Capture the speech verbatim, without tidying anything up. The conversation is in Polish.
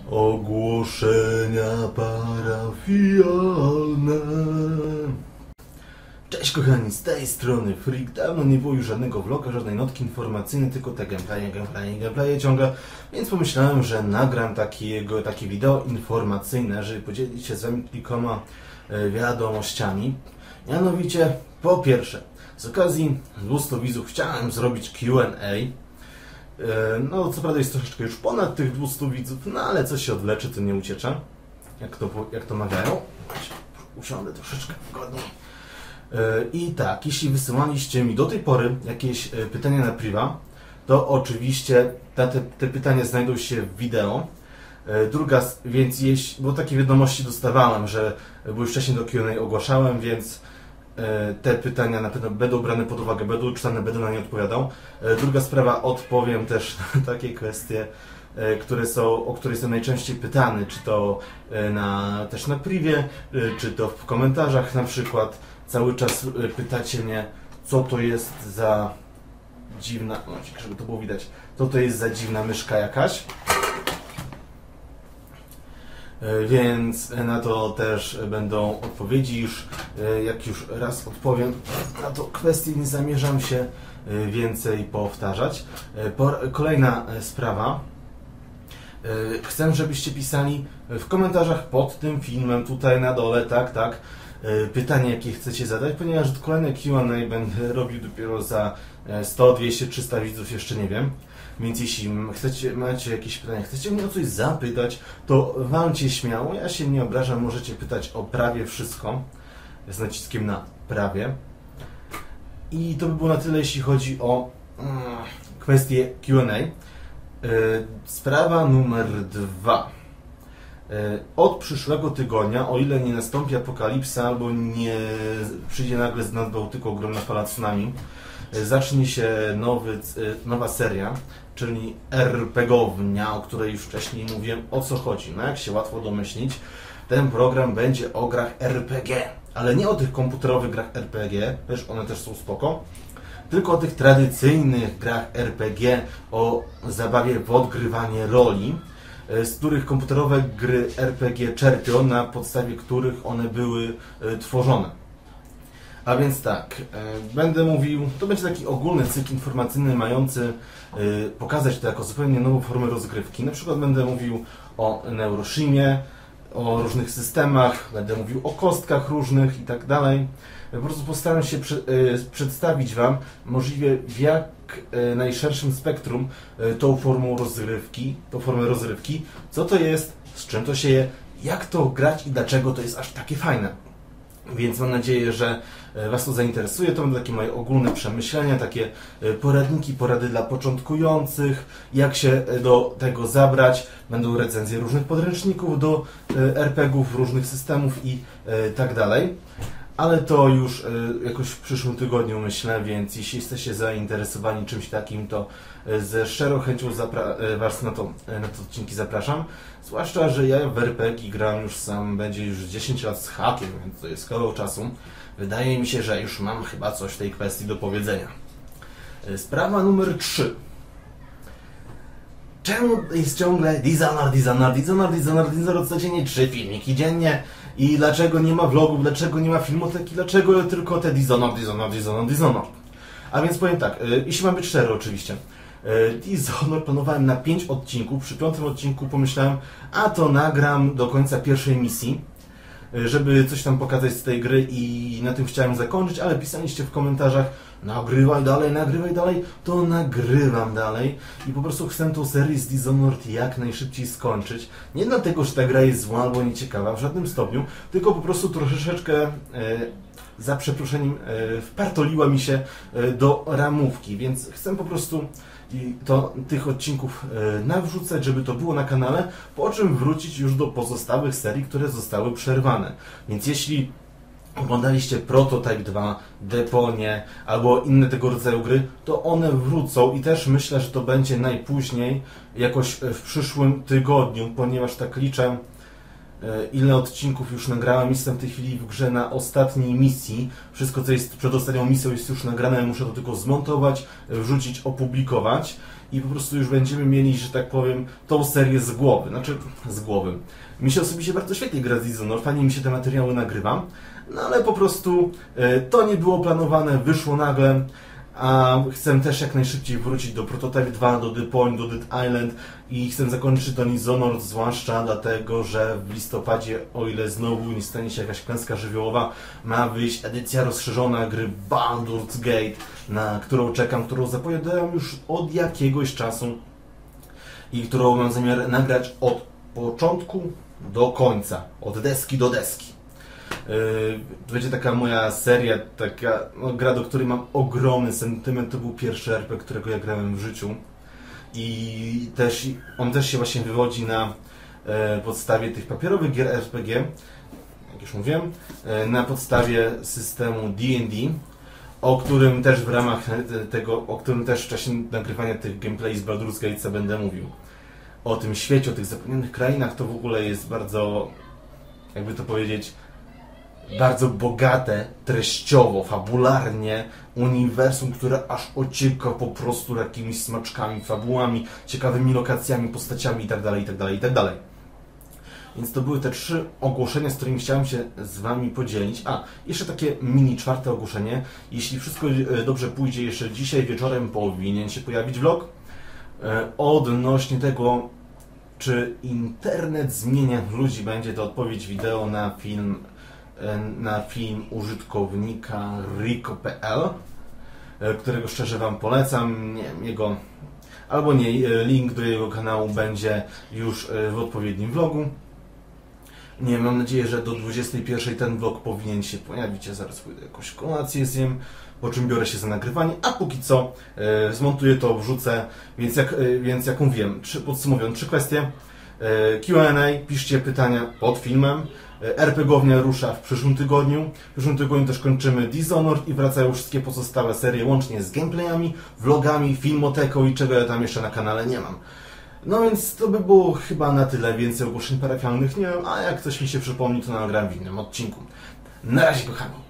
Ogłoszenia parafialne. Cześć kochani, z tej strony Freak. Dawno nie było już żadnego vloga, żadnej notki informacyjnej, tylko te gameplaye, gameplaye, gameplaye ciągle. Więc pomyślałem, że nagram takiego, takie wideo informacyjne, żeby podzielić się z wami kilkoma wiadomościami. Mianowicie, po pierwsze, z okazji dwustu widzów chciałem zrobić Q and A. No, co prawda jest troszeczkę już ponad tych dwustu widzów, no ale co się odwlecze, to nie uciecza. Jak to, jak to mawiają. Usiądę troszeczkę wygodniej. I tak, jeśli wysyłaliście mi do tej pory jakieś pytania na priwa, to oczywiście te, te pytania znajdą się w wideo. Druga, więc jeśli, bo takie wiadomości dostawałem, że, bo już wcześniej do Q and A ogłaszałem, więc te pytania na pewno będą brane pod uwagę, będą czytane, będę na nie odpowiadał. Druga sprawa, odpowiem też na takie kwestie, które są, o które jestem najczęściej pytany, czy to na, też na privie, czy to w komentarzach na przykład. Cały czas pytacie mnie, co to jest za dziwna, no, żeby to było widać, co to jest za dziwna myszka jakaś. Więc na to też będą odpowiedzi. Już jak już raz odpowiem na to kwestię, nie zamierzam się więcej powtarzać. Kolejna sprawa. Chcę, żebyście pisali w komentarzach pod tym filmem, tutaj na dole, tak, tak, pytania, jakie chcecie zadać, ponieważ kolejne Q and A będę robił dopiero za sto, dwieście, trzysta widzów, jeszcze nie wiem. Więc jeśli chcecie, macie jakieś pytania, chcecie mnie o coś zapytać, to walcie śmiało, ja się nie obrażam, możecie pytać o prawie wszystko, z naciskiem na prawie. I to by było na tyle, jeśli chodzi o mm, kwestię Q and A. Sprawa numer dwa. Od przyszłego tygodnia, o ile nie nastąpi apokalipsa albo nie przyjdzie nagle z nad Bałtyku ogromna fala tsunami, zacznie się nowy, nowa seria, czyli RPGownia, o której już wcześniej mówiłem, o co chodzi. No jak się łatwo domyślić, ten program będzie o grach R P G, ale nie o tych komputerowych grach R P G, też one też są spoko, tylko o tych tradycyjnych grach R P G, o zabawie w odgrywanie roli, z których komputerowe gry R P G czerpią, na podstawie których one były tworzone. A więc tak, będę mówił, to będzie taki ogólny cykl informacyjny mający pokazać to jako zupełnie nową formę rozgrywki. Na przykład będę mówił o Neuroshimie, o różnych systemach, będę mówił o kostkach różnych i tak dalej. Po prostu postaram się przy, przedstawić Wam możliwie w jak najszerszym spektrum tą formą rozrywki, tą formę rozrywki, co to jest, z czym to się je, jak to grać i dlaczego to jest aż takie fajne. Więc mam nadzieję, że Was to zainteresuje. To będą takie moje ogólne przemyślenia, takie poradniki, porady dla początkujących, jak się do tego zabrać. Będą recenzje różnych podręczników do er pe gie ów, różnych systemów i tak dalej. Ale to już jakoś w przyszłym tygodniu myślę, więc jeśli jesteście zainteresowani czymś takim, to ze szczerą chęcią Was na to, na te odcinki zapraszam. Zwłaszcza, że ja w er pe gie gram już sam, będzie już dziesięć lat z hakiem, więc to jest kawał czasu. Wydaje mi się, że już mam chyba coś w tej kwestii do powiedzenia. Sprawa numer trzy. Czemu jest ciągle Dishonored, Dishonored, Dishonored, Dishonored, Dishonored codziennie trzy filmiki dziennie? I dlaczego nie ma vlogów, dlaczego nie ma filmoteki, dlaczego tylko te Dishonored, Dishonored, Dishonored, Dishonored? A więc powiem tak, jeśli mam być szczery oczywiście. Dishonored planowałem na pięć odcinków, przy piątym odcinku pomyślałem, a to nagram do końca pierwszej misji, żeby coś tam pokazać z tej gry i na tym chciałem zakończyć, ale pisaliście w komentarzach, nagrywaj dalej, nagrywaj dalej, to nagrywam dalej i po prostu chcę tą serię z Dishonored jak najszybciej skończyć. Nie dlatego, że ta gra jest zła albo nieciekawa w żadnym stopniu, tylko po prostu troszeczkę, e, za przeproszeniem, e, wpartoliła mi się e, do ramówki, więc chcę po prostu i to, tych odcinków e, nawrzucać, żeby to było na kanale, po czym wrócić już do pozostałych serii, które zostały przerwane. Więc jeśli oglądaliście Prototype dwa, Deponie albo inne tego rodzaju gry, to one wrócą i też myślę, że to będzie najpóźniej jakoś w przyszłym tygodniu, ponieważ tak liczę, ile odcinków już nagrałem. Jestem w tej chwili w grze na ostatniej misji. Wszystko, co jest przed ostatnią misją, jest już nagrane, muszę to tylko zmontować, wrzucić, opublikować. i po prostu już będziemy mieli, że tak powiem, tą serię z głowy, znaczy z głowy. Mi się osobiście bardzo świetnie gra z Dishonored, fajnie mi się te materiały nagrywa, no ale po prostu e, to nie było planowane, wyszło nagle, a chcę też jak najszybciej wrócić do Prototype dwa, do The Point, do Dead Island i chcę zakończyć to Dishonored, zwłaszcza dlatego, że w listopadzie, o ile znowu nie stanie się jakaś klęska żywiołowa, ma wyjść edycja rozszerzona gry Baldur's Gate, na którą czekam, którą zapowiadałem już od jakiegoś czasu i którą mam zamiar nagrać od początku do końca, od deski do deski. To będzie taka moja seria, taka no, gra, do której mam ogromny sentyment. To był pierwszy R P G, którego ja grałem w życiu i też, on też się właśnie wywodzi na e, podstawie tych papierowych gier R P G, jak już mówiłem, e, na podstawie systemu D and D, o którym też w ramach tego, o którym też w czasie nagrywania tych gameplay z Baldur's Gate będę mówił. O tym świecie, o tych zapomnianych krainach, to w ogóle jest bardzo, jakby to powiedzieć, bardzo bogate treściowo, fabularnie uniwersum, które aż ocieka po prostu jakimiś smaczkami, fabułami, ciekawymi lokacjami, postaciami itd., itd., itd. Więc to były te trzy ogłoszenia, z którymi chciałem się z Wami podzielić. A, jeszcze takie mini czwarte ogłoszenie. Jeśli wszystko dobrze pójdzie, jeszcze dzisiaj wieczorem powinien się pojawić vlog odnośnie tego, czy internet zmienia ludzi. Będzie to odpowiedź wideo na film na film użytkownika Rico kropka p l, którego szczerze Wam polecam. Nie, jego, albo nie, link do jego kanału będzie już w odpowiednim vlogu. Nie, mam nadzieję, że do dwudziestej pierwszej ten vlog powinien się pojawić. Ja zaraz pójdę jakąś kolację zjem, po czym biorę się za nagrywanie, a póki co e, zmontuję to, wrzucę, więc jak, e, więc jak mówiłem, trzy, podsumowując trzy kwestie. Q and A, piszcie pytania pod filmem. R P G ownia rusza w przyszłym tygodniu. W przyszłym tygodniu też kończymy Dishonored i wracają wszystkie pozostałe serie, łącznie z gameplayami, vlogami, filmoteką i czego ja tam jeszcze na kanale nie mam. No więc to by było chyba na tyle, więcej ogłoszeń parafialnych nie mam, a jak coś mi się przypomni, to nagram w innym odcinku. Na razie, kochani.